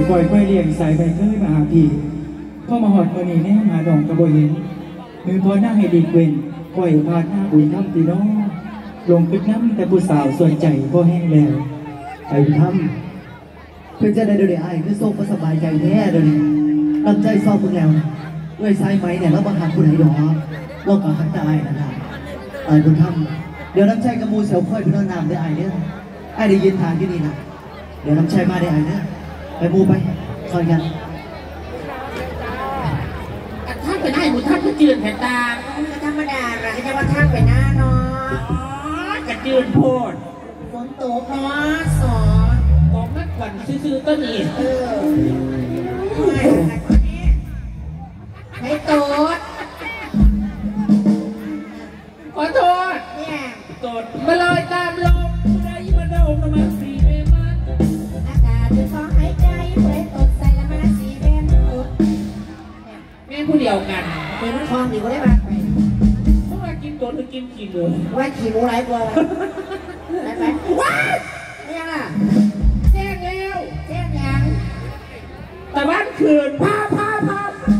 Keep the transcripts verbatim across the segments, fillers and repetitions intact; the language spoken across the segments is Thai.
ปล่อยค่อยเลี้ยงสายไปเคยมาหาพี่พ่อมาหอดคนนี้แน่หาดองกระโบเห็นมือพอหน้าให้ดีเว้นปล่อยพาดหน้าบุญทำตีน้องลงคึกน้ำแต่ผู้สาวส่วนใจก็แห้งแล้วไปทำเพื่อจะได้ดูได้ไอ้คือโซ่ก็สบายใจแท้เลยตั้งใจซ้อมพวกแล้วด้วยสายไหมเนี่ยแล้วบางหาผู้ใดดอกโลกกับหักตายนะครับไอ้บุญทำเดี๋ยวน้ำใจกระมูเสียวค่อยพี่น้องนำได้ไอ้เนี่ยไอ้ได้ยินทางที่นี่นะเดี๋ยวน้ำใจมาได้ไอ้เนี่ยไปมูไปคอยกันท่านไปได้บุญท่านก็จืดแผ่นตาธรรมดาหรอจะว่าท่านไปหน้าเนาะกระจืดโพดฝนตกเนาะสอนตกนักวันซื่อๆต้นอีกเออให้โตดขอโทษเนี่ยโตดมาลอยตามลมผู้ใดมาโดนมาสีเบมันอากาศจะท้องหายใจผู้ใดตดใส่ละมาสีเบมตดแม่ผู้เดียวกันเป็นนักทองดีกว่าได้บ้างไปเพราะว่ากินตัวหรือกินขี้หมูว่าขี้หมูไรกว่าไรไปว้าเนี่ยล่ะแจ้งแล้วแจ้งยังแต่บ้านคืนพาพาพา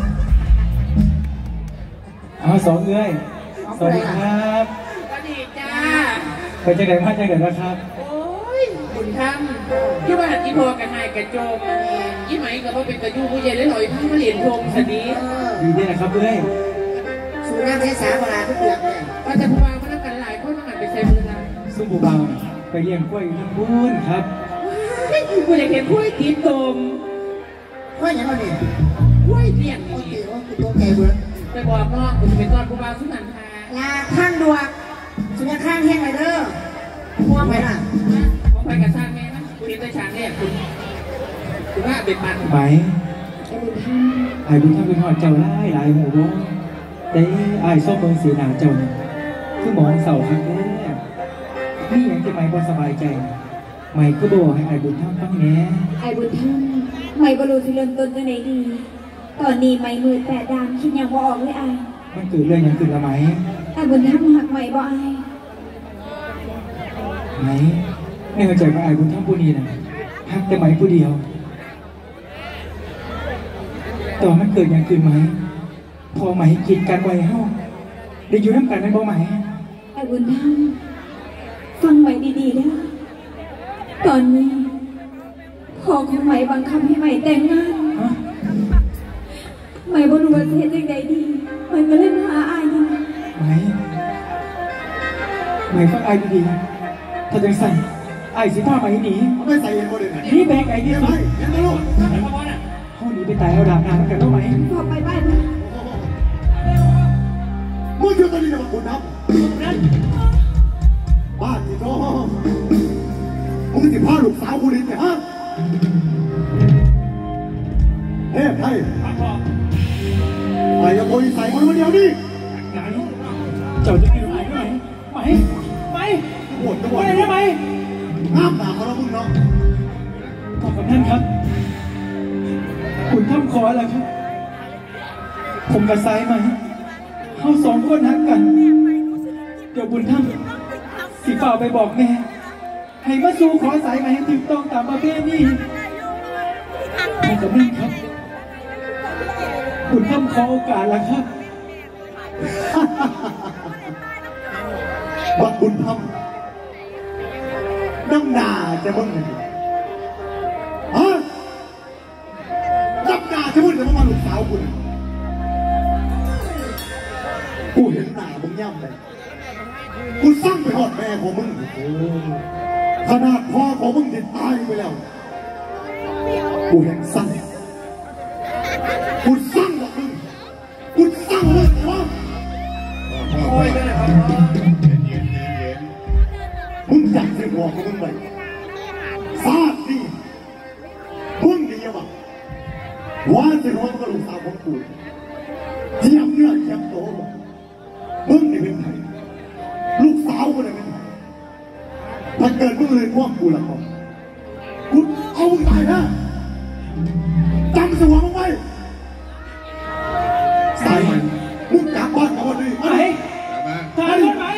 เอาสองเอ้ยสวัสดีครับสวัสดีจ้าไปเจอกันมาเจอกันนะครับโอ้ยบุญธรรมที่ว่าที่พอกันนายกระโจมยี่ไหมกับว่าเป็นกระยูผู้ใหญ่เลยหน่อยทั้งมาเหรียญทงสดีดีด้วยนะครับเอ้ยสูน้ำเทสาโบราณทุกเดือนเนี่ยก็จะผู้บ่าวมานั่งกันหลายคนมาหันไปใช้มือนะซุ่มผู้บ่าวไปเลี้ยงกล้วยทั้งบุญครับไม่คือกูอยากเห็นกล้วยตีนตมกล้วยยังไงเนี่ยกล้วยเลี้ยงนี่คือตัวแก่เบื่อไปบอกน้องกูจะเป็นตอนผู้บ่าวสุนันทาลาข้างดวงสุนันข้างแห้งไปเด้อม่วงไปน่ะม่วงไปกับสร้างแม่นะกูเห็นได้ฉากแรกคุณคุณว่าเป็นมันไหมไอ้บุญทำเป็นหอดเจ้าไล่หลายหูร้องแต่ไอ้ส้มเมืองสีหนาเจ้าคือมองเสาครั้งแรกนี่ยังจะไม่พอสบายใจไม่ก็บอกให้ไอ้บุญทำตั้งแง่ไอ้บุญทำไม่บรรลุที่เริ่มต้นกันไหนดีตอนนี้ไม่มือแปดดามคิดยังว่าออกเลยไอ้มันเกิดเรื่องยังเกิดละไหมไอ้บุญทำหักใหม่บ่ไอ้ไหมไม่เข้าใจว่าไอ้บุญทำผู้นี้นะหักแต่ไหมผู้เดียวต่อมันเกิดยังเกิดไหมพอไหมกินกันไว้เฮ้าได้อยู่น้ำกันในบ่ไหมไอ้บุญทำฟังไหมดีๆแล้วตอนนี้พ่อของไหมบังคับให้ไหมแต่งงานไหมบรู้ว่าเฮ็ดยังไงดีมันก็เลยมาหาอายนี่ไหมไหมฟังอายดีๆถ้าจะใส่อายสิท่าไหมหนีไม่ใส่ยังโมเดลนี่แบกไอ้ที่สุดยังไม่รู้เขาหนีไปตายเอาดาบนางกันต้องไหมพอไปบ้านนะมึงเชื่อตอนนี้จะมาขุดน้ำบ้านที่น้องมึงสิพาลูกสาวกูดิเนี่ยฮะเฮ้ยไอ้ไอ้ยังโวยใส่คนคนเดียวนี่ไหนเจ้าจะกินไหมไหมไหมไหมปวดจะปวดได้ไหมห้ามด่าเขาแล้วมึงเนาะขอบคุณท่านครับคุณทำขออะไรครับผมกับไซไหมเขาสองคนฮักกันเดี๋ยวบุญท่านสิฝ่าไปบอกแม่ให้มาสู่ขอสายไหมให้ถูกต้องตามประเพณีให้กับแม่ครับคุณทำขอโอกาสแล้วครับบักบุญทำน้ำหนาจะมึงฮะน้ำหนาจะมึงจะมาลูกสาวกูกูเห็นหน้ามึงย่ำเลยกูสร้างไปหอดแม่ของมึงขนาดพ่อของมึงจะตายไปแล้วกูเห็นสร้างกูสร้างกับมึงกูสร้างเลยว่าโอ้ยได้ครับมึงจับเสียหัวของมึงไปฟาดดิมึงดียังไงว่าเสียหัวมึงกับลูกสาวของกูเทียมเนื้อเทียมโตมึงนี่เป็นไงลูกสาวกูเนี่ยเป็นไงถ้าเกิดมึงเลยพวกกูละครับกูเอามึงตายนะจำเสียหัวมึงไว้ใส่มึงจับบ้านเขาดิไหมตายไหม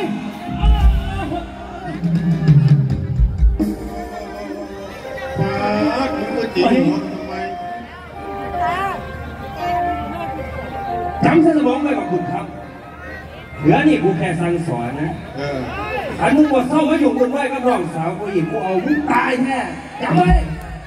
ป้ามึงก็จีบหัวทำไมช่สมองไปกับคุณครับเหลือนี่กูแค่สั่งสอนนะเอออันมึงบดเศร้ามาอยู่บนไหวกับน้องสาวกูอีกกูเอามึงตายแน่จำไว้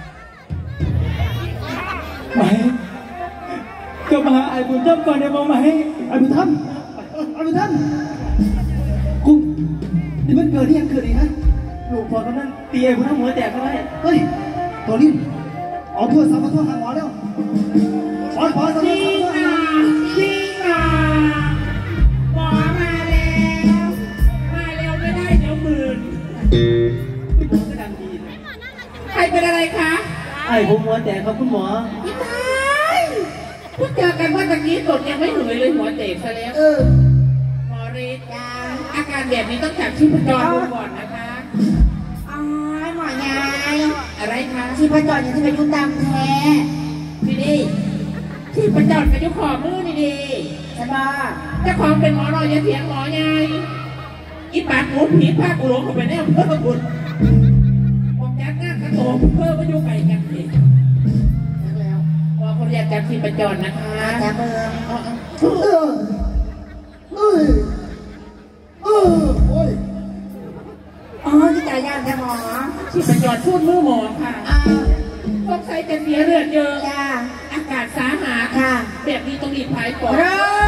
ไหมก็มาหาไอ้บุญธรรมก่อนเดี๋ยวมาให้ไอ้บุญธรรมไอ้บุญธรรมกูนี่มันเกิดที่ยังเกิดอีกฮะลูกพอกำนันตีไอ้บุญธรรมหัวแตกเข้าไปเฮ้ยตัวนี้เอาโทรศัพท์มาโทรหาหมอแล้วหมอหมอจริงอ่ะจริงอ่ะหมอมาแล้วมาเร็วไม่ได้เดี๋ยวหมื่นหมอก็ดังดีใครเป็นอะไรคะไอ้ผมหัวแตกครับคุณหมอไม่ได้พูดเจอกันว่าตะกี้ตดยังไม่เหนื่อยเลยหัวแตกซะแล้วเออหมอรีดาอาการแบบนี้ต้องจับชีพจรดูก่อนนะคะอ๋อหมอยายอะไรคะชีพจรยังจะไปยุ่งตามแท้นี่ดิชีพจรกับยุคขอมือนี่ดิใช่ป่ะเจ้าของเป็นหมอรอยยาเถียงหมอยายอีปากหมูผีผ้ากุหลงเข้าไปแน่เพื่อบุญบอกยักหน้ากระโตกเพื่อมายุ่งไก่กันเองแล้วพอเขาเรียกจับชีพจรนะคะจับเบอร์เออเออเออโอ้ยอ๋อที่จ่ายยาแต่หมอชีพจรพูดมือหมอค่ะต้องใช้จะเสียเลือดเยอะอากาศสาหัสแบบนี้ต้องรีบพายก่อน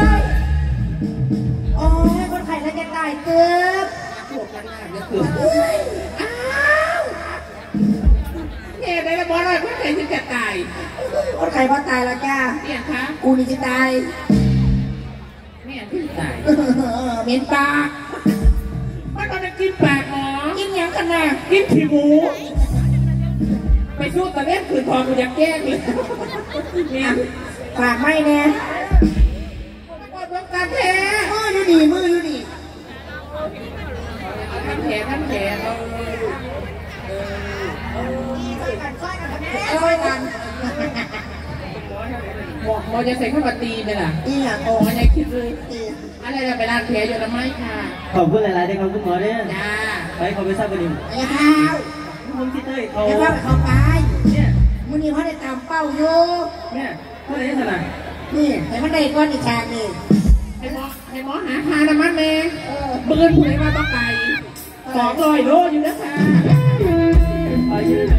โอ้ยคนไข้แล้วจะตายเกือบปวดกันหน้าจะเกือบอ้าวเนี่ยได้แล้วบอสเลยคนไข้ถึงจะตายคนไข้พอตายแล้วจ้าเนี่ยคะกูนี่จะตายเนี่ยที่ตายเหม็นปากมันก็จะกินปากหมอกินยังกันนะกินขี้หมูไปสู้ตะเล่นคืนทองกูอยากแก้งเลยเนี่ยฝากไม่แน่ปวดวงการแผลมือดูดีมือดูดีทำแผลทำแผลเราช่วยกันหมอหมอจะใส่ข้าวตีไหมล่ะนี่อ่ะโอ้ยยังคิดเลยอะไรจะไปล้างแผลอยู่ทำไมค่ะขอบคุณหลายๆได้ครับคุณหมอเนี่ยจ้าไปขอไปทราบประเด็นอย่าข้าวผมคิดเลยเขาอย่าว่าเขาไปเนี่ยมึงนี่เขาได้ตามเป้าอยู่เนี่ยเท่าไหร่ขนาดนี่แต่มันได้ก้อนอีกชาตินี่ให้หมอให้หมอหาทาน้ำมันเมย์เบิร์นผู้ใดมาต้องไปสองร้อยโลอยู่นะคะไปยืน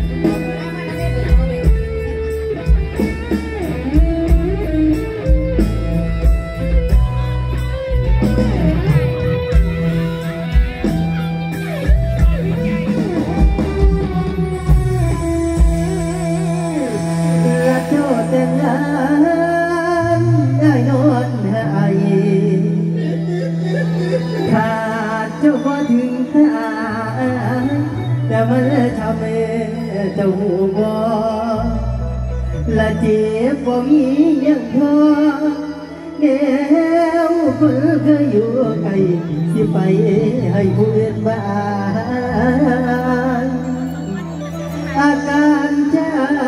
แต่มันทำให้เจ้าหูบ่ละเจ็บบ่มียังพอแนวคนเคยอยู่ไกลสิไปให้ผู้อื่นบ้างอาการใจ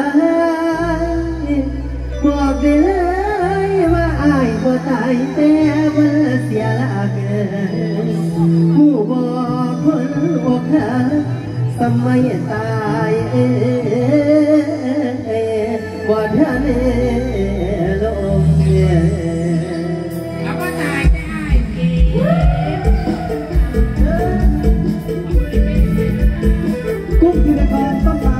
บอกได้เลยว่าอายบ่ตายแต่ว่าเสียละเกินผู้บอกคนอกหักทำไมตายว่าท่านลงเนี่ยแล้วก็ตายได้ทีกุ้งที่ในบ้านต้องมา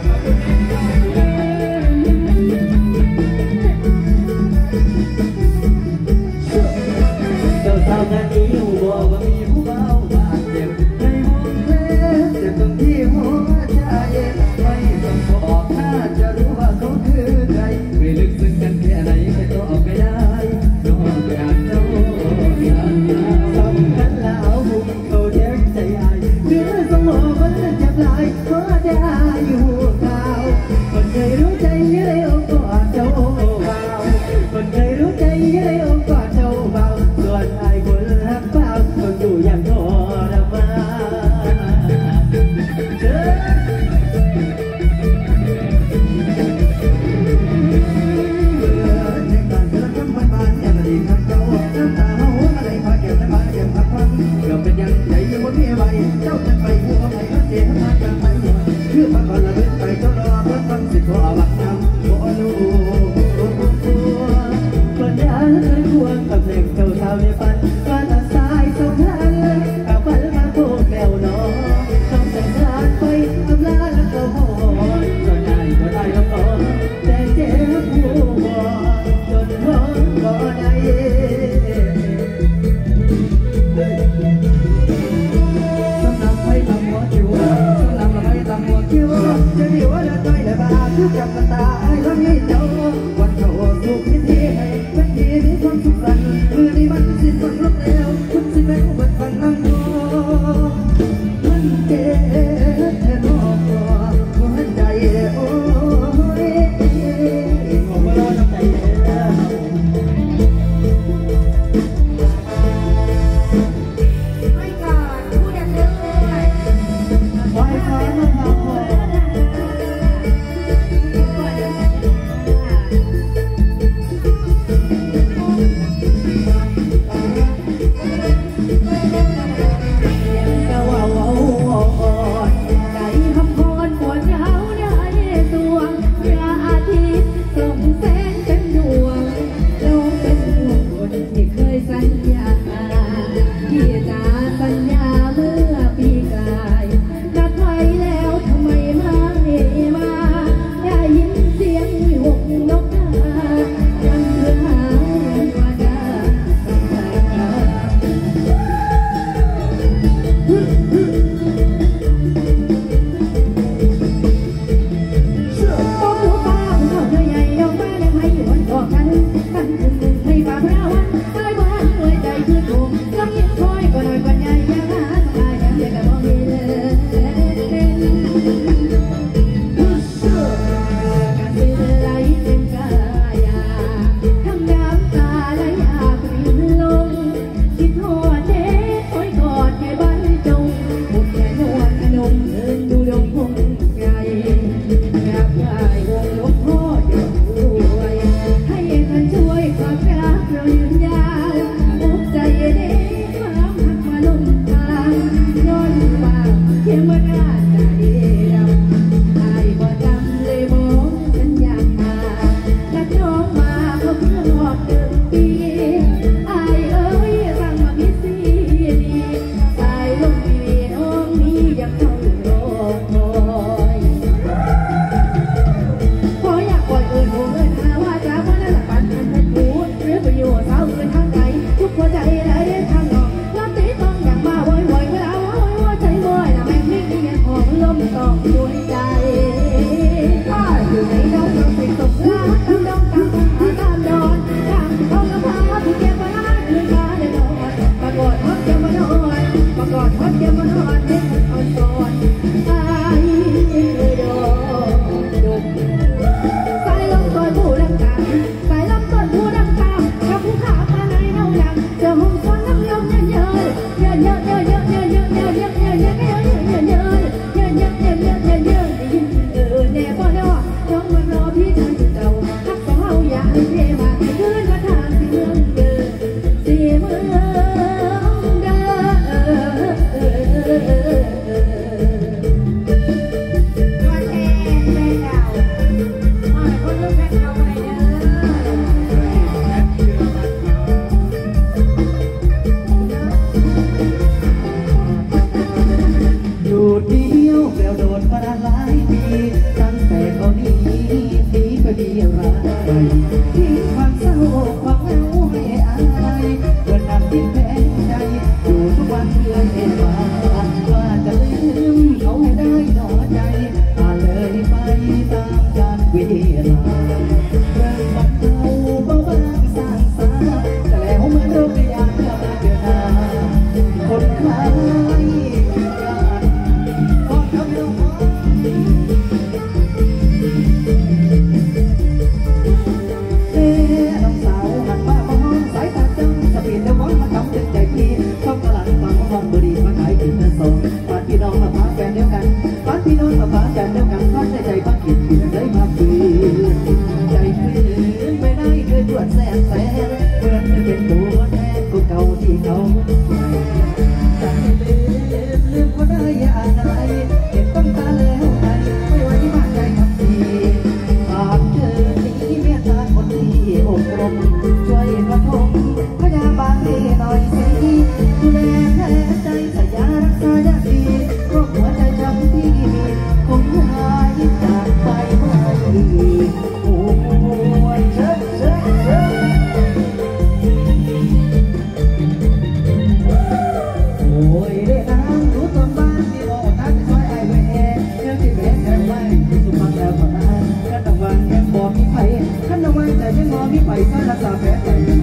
เจ้าสาวงานนี้หูบอกว่ามีผู้เบาบาดเจ็บในห้องเล่นเจ็บตรงที่หัวใจไม่ต้องบอกถ้าจะรู้ว่าเขาคือใครไม่ลึกซึ้งกันแค่ไหนไม่ต้องออกไม่ได้นอกจากเจ้าสำคัญแล้วบุกเขาเจ็บใจอายเนื้อสมองมันเจ็บหลายเพราะได้อยู่ข่าวคนเคยรู้ใจเลยองค์กอดเจ้าเบาคนเคยรู้ใจเลยองค์กอดเจ้าเบาส่วนไอ้คนรักเบาคนอยู่อย่างทรมานเจ้าเป็นยังใจยังไม่มีใบเจ้าจะไปหัวไปพัดเสียมาจากไปหัวคือพักก่อนละเป็นไปเจ้ารอเพื่อฟังสิขอบักนำขอรู้คนยาควงกับมันเจ็บแค่นอกหัวใจโอ้ยบอกว่าเราทำใจแล้วไม่ก่อนพูดดังๆด้วยไว้ฟ้ามาหาพ่อ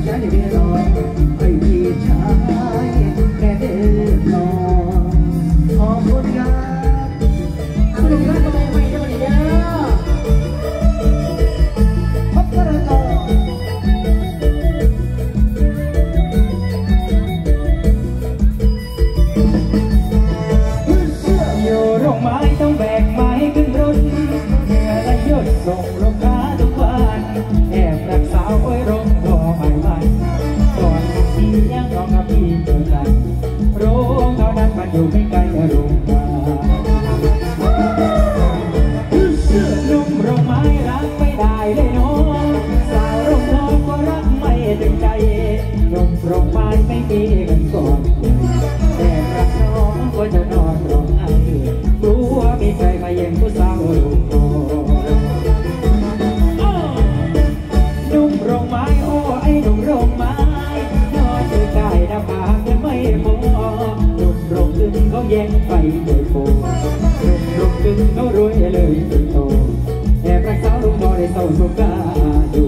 เไม่ไกลโรงพยาบาลนุ่มโรงไม้รักไม่ได้เลยน้องสาวโรงนอนก็รักไม่ถึงใจนุ่มโรงไม้ไม่มีเงินก่อนแต่รักน้องก็จะนอนร้องไห้กลัวมีใครมาแย่งผู้สาวลูกพ่อนุ่มโรงไม้โอ้ไอ้นุ่มโรงไม้นอนอยู่ใกล้หน้าผากยังไม่พอนุ่มโรงตึงเขาแย่งไปเลยโผล่นุ่มโรงตึงเขารวยเลยเป็นโตแอบรักสาวลูกพ่อได้เศร้าโศกาอยู่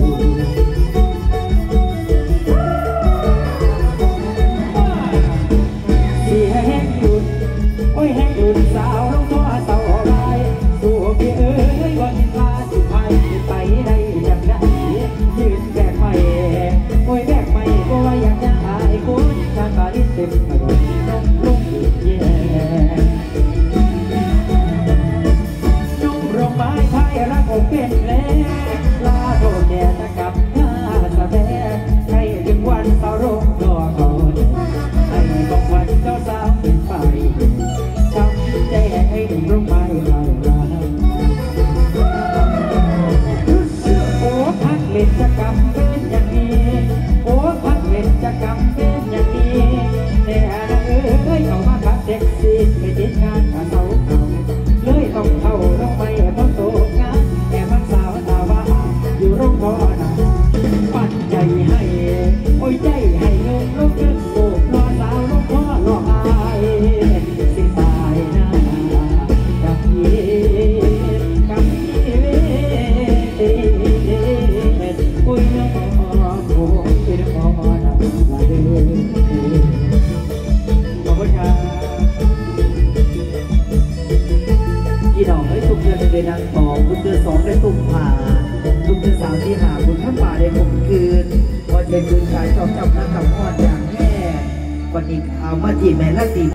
ที่แห้งหยุดโอ้ยแห้งหยุดสาวลูกพ่อเศร้าอะไรสู้พี่เอ๋ยวันพาสิไปไปได้จังได้ยืนแบกไม่โอ้ยแบกไม่ก็ว่าอยากจะหายคนการบาลิเต็มถนนน้องลุงแย่นุ่มโรงไม้ไทยรักอกเป็นแล้วลาโดนแย่จะกลับหน้าสะแบกให้ถึงวันเศร้าโรงรอก่อนให้บอกวันเจ้าสาวเป็นไปช้ำใจให้หนุ่มโรงไม้ไทยรักโอ้พักเล่นจะกำเป็นอย่างนี้โอ้พักเล่นจะกำเป็นอย่างนี้แต่ละเอ้ยเขามาขับแท็กซี่ไม่ติดงานกับเขาเขาเลยต้องเข้าลงไปเพราะโตงานแก่พักสาวตาว่าอยู่โรงพยาบาลปัดใจให้โอ้ยใจให้ยงลูกเล่นโบกรอสาวลูกพ่อรออายสิตายหน้ากับยีกับยีเวอุ้ยน้องโอ้ยน้องน้ำลาเดินขอบคุณครับพี่น้องให้ทุกเดือนเป็นนางสองทุกเดือนสองได้ตุ่มผ่าทุกเดือนสามที่หาบุญข้ามป่าได้หกคืนวันเย็นคืนชายชอบจำนักกับพอดอย่างแม่วันนี้เอามาจีบแม่ละตี